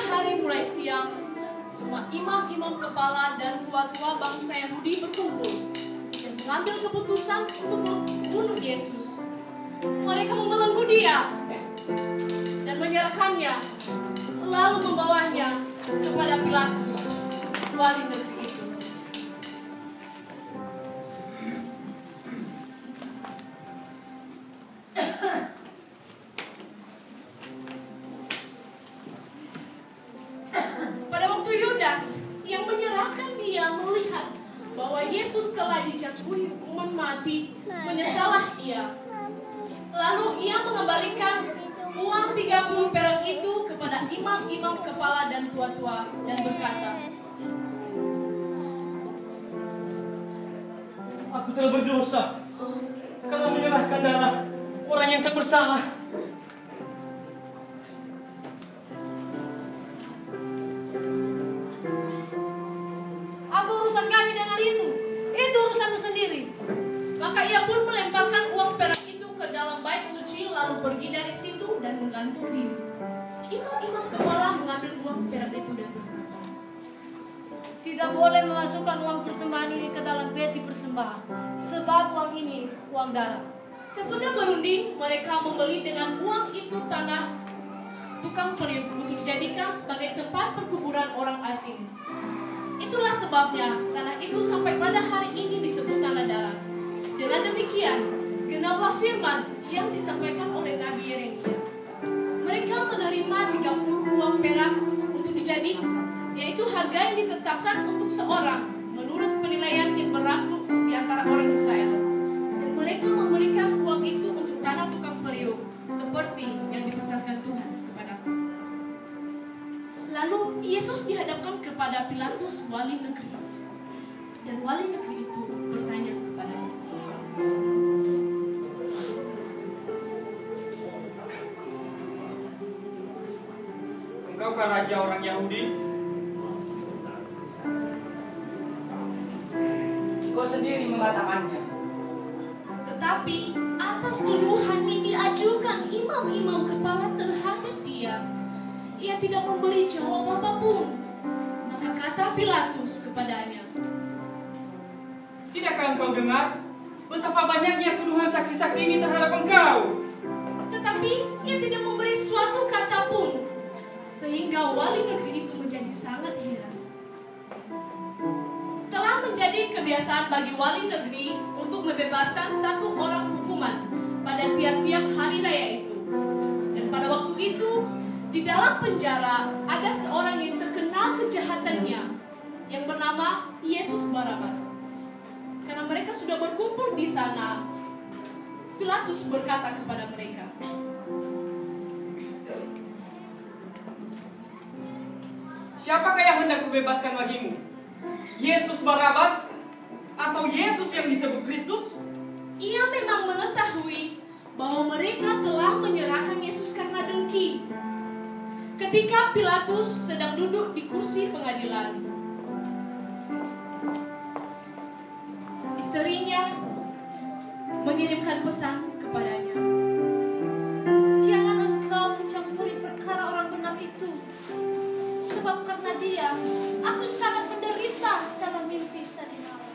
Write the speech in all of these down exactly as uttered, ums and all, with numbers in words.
hari mulai siang, semua imam-imam kepala dan tua-tua bangsa Yahudi berkumpul dan mengambil keputusan untuk membunuh Yesus. Mereka membelenggu dia dan menyerahkannya, lalu membawanya kepada Pilatus, wali negeri itu. Pada waktu Yudas yang menyerahkan dia melihat bahwa Yesus telah dijatuhi hukuman mati, menyesalah ia. Lalu ia mengembalikan uang tiga puluh perak itu kepada imam-imam kepala dan tua-tua dan berkata, "Aku telah berdosa karena menyerahkan darah orang yang tak bersalah." "Apa urusan kami dengan itu? Itu urusanmu sendiri." Maka ia pun melemparkan uang perak itu ke dalam bait suci, lalu pergi dari situ dan menggantung diri. Imam-imam kepala mengambil uang perak itu dan berkata, "Tidak boleh memasukkan uang persembahan ini ke dalam peti persembahan, sebab uang ini uang darah." Sesudah berunding, mereka membeli dengan uang itu tanah tukang periuk untuk dijadikan sebagai tempat perkuburan orang asing. Itulah sebabnya tanah itu sampai pada hari ini disebut tanah darah. Dengan demikian, genaplah firman yang disampaikan oleh Nabi Yeremia. Mereka menerima tiga puluh uang perak untuk dijadi, yaitu harga yang ditetapkan untuk seorang menurut penilaian yang berlaku di antara orang Israel. Dan mereka memberikan uang itu untuk tanah tukang periuk, seperti yang dipesankan Tuhan kepadaku. Lalu Yesus dihadapkan kepada Pilatus, wali negeri. Dan wali negeri itu bertanya kepadanya, "Engkaukah raja orang Yahudi?" Kau sendiri mengatakannya. Tetapi atas tuduhan yang diajukan imam-imam kepala terhadap dia, ia tidak memberi jawab apapun. Maka kata Pilatus kepadanya, "Tidakkah engkau dengar betapa banyaknya tuduhan saksi-saksi ini terhadap engkau?" Tetapi ia tidak memberi suatu kata pun, sehingga wali negeri itu menjadi sangat heran. Telah menjadi kebiasaan bagi wali negeri untuk membebaskan satu orang hukuman pada tiap-tiap hari raya itu. Dan pada waktu itu, di dalam penjara ada seorang yang terkenal kejahatannya, yang bernama Yesus Barabas. Karena mereka sudah berkumpul di sana, Pilatus berkata kepada mereka, "Siapakah yang hendak kubebaskan bagimu? Yesus Barabas atau Yesus yang disebut Kristus?" Ia memang mengetahui bahwa mereka telah menyerahkan Yesus karena dengki. Ketika Pilatus sedang duduk di kursi pengadilan, istrinya mengirimkan pesan kepadanya, "Jangan engkau mencampuri perkara orang benar itu, sebab karena dia, aku sangat menderita dalam mimpi tadi malam."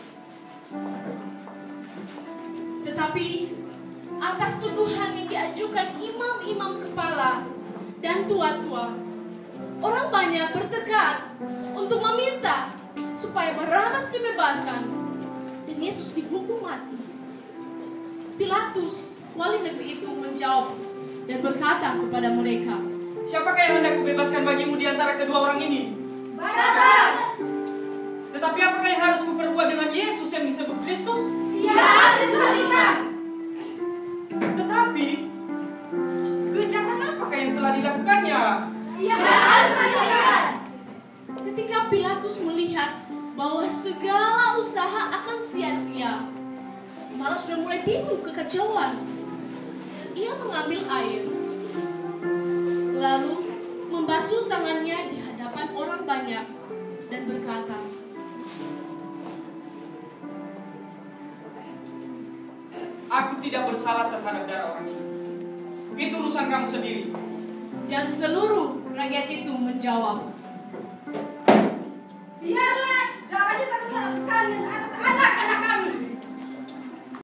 Tetapi atas tuduhan yang diajukan imam-imam kepala dan tua-tua, orang banyak bertekad untuk meminta supaya Barabas dibebaskan dan Yesus dihukum mati. Pilatus, wali negeri itu, menjawab dan berkata kepada mereka, "Siapakah yang hendak kubebaskan bagimu di antara kedua orang ini?" "Barabas!" "Tetapi apakah yang harus kuperbuat dengan Yesus yang disebut Kristus?" "Dia harus diberikan." "Tetapi kejahatan apakah yang telah dilakukannya?" "Dia harus diberikan." Ketika Pilatus melihat bahwa segala usaha akan sia-sia, malah sudah mulai timbul kekacauan, ia mengambil air, lalu membasuh tangannya di hadapan orang banyak dan berkata, "Aku tidak bersalah terhadap darah orang ini. Itu urusan kamu sendiri. Dan seluruh rakyat itu menjawab,